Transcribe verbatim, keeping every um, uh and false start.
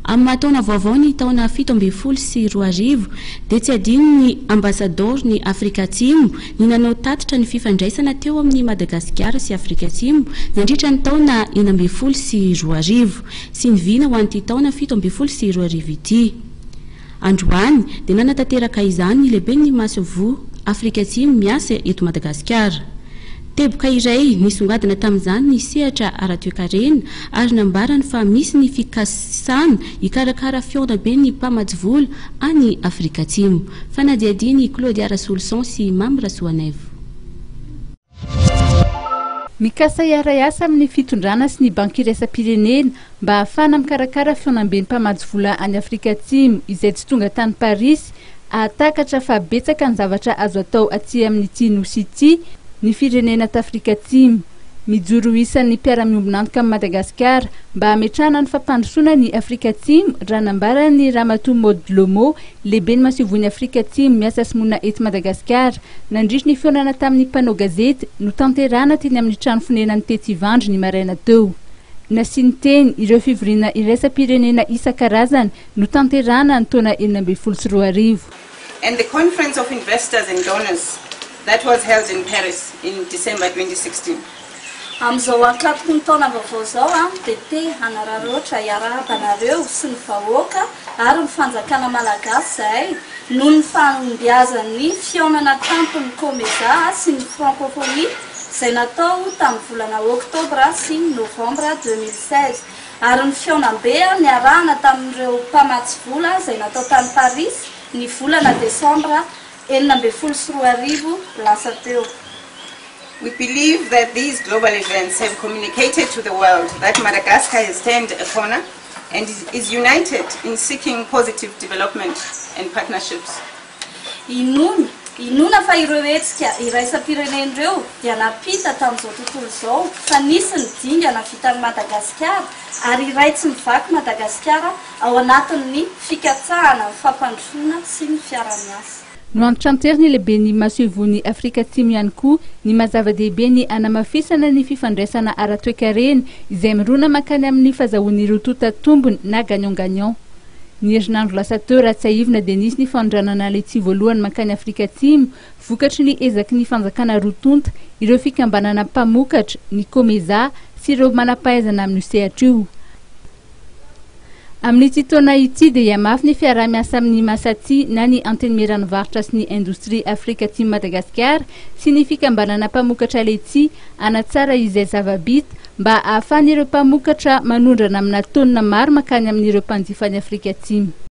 Amin'ny mataona vaovao ny taona fito amby folo sy roa arivo dia tsy adino ny ambasador ny Afrika Atsimo ny nanao tatitra ny fifandraisana teo amin'ny Madagasikara sy Afrika Atsimo nandritra ny taona enina amby folo sy roa arivo sy nivina ho an'ity taona fito amby folo sy roa arivo ity. Androany dia nanatanteraka izany ny lehiben'ny Masovo Afrika Atsimo miasa eto Madagasikara. Teboka iray nisongadina tamin'izany ny sehatra ara-toekarena ary nambarany fa misy ny fikasana hikarakara fiaonabe ny mpamatsy any Afrika Atsimo. Fanadiadiny Claudia Rasolson sy Mamy Rasoanevo. Mikasa iara-iasa amin'ny fitondrana sy ny banky iraisam-pirenena mba ahafana mikarakara fiaonamben'ny mpamatsy vola any Afrika Atsimo izay tsy tonga tany Paris, ahatakatra fa betsaka ny zavatra azo atao aty amin'ity nosy ity ny firenena t'Afrika Atsimo. Mijoro isan'ny mpiara-miombonantoka amin'ny Madagasikara mba hametrahana ny fampandrosoana ny Afrika Atsimo raha nambarany Ramatoa Maud Lomo, lehiben'ny Masivon'ny Afrika Atsimo miasa sy monina eto Madagasikara. Nandritra ny fiaonana tamin'ny mpanao gazety no tanterana teny amin'ny trano fonenan'ny Tetivandry ny maraina teo. Nasiany teny ireo fivoriana iraisam-pirenena isan-karazany no tanterana ny taona enina amby folo sy roa arivo. And the Conference of Investors and Donors that was held in Paris in December twenty sixteen. Amizao ankatoko ny taona vaovao zao a dia te hanararoatra iarabanareo sy ny vahoaka ary ny fanjakana malagasy zay noho ny fahombiazan'ny fiaonana tampony COMESA sy ny francophonie izay natao tamin'ny volana oktobra sy novambra deux mille seize ary ny fiaonambe niarahana tamin'ireo mpamatsy vola izay natao tany Paris ny volana desambra enina amby folo sy roa arivo lasa teo. We believe that these global events have communicated to the world that Madagascar has turned a corner and is united in seeking positive development and partnerships. Inona, inona fa ireo hetsika iraisam-pirenena ireo dia napita tamin'izao tontolo izao fa nisy ny dingana vitan'ny Madagasikara ary iray tsy mivaky Madagasikara ao anatin'ny fikatsahana ny fampandrosoana sy ny fiara-miasa. No antrantery ny lehiben'ny Masivon'ny Afrika Atsimo ihany koa ny mazava-dehibe ny anamafisana ny fifandraisana ara-toekarena izay mirona makany amin'ny fahazahoan'ny rotota tombony na gagnant-gagnant. Ny herinandro lasa teo raha tsy aivina dia nisy ny fandranana letsi voalohany makany Afrika Atsimo vokatry ny ezaky ny fanjakana rotonta ireo fikambanana mpamokatra ny COMESA sy ireo manampahaizana amin'ny sehatra io. Amin'ity taona ity dia hiamafy ny fiaraha-miasa amin'ny Masaty na ny antenimieran'ny varotra sy ny indostria Afrika Atsimo Madagasikara sy ny fikambanana mpamokatra letsi anatsara izay zava-bita mba ahafahan'ireo mpamokatra manondrana amina taonina maro makany amin'ireo mpanjifa ny Afrika Atsimo.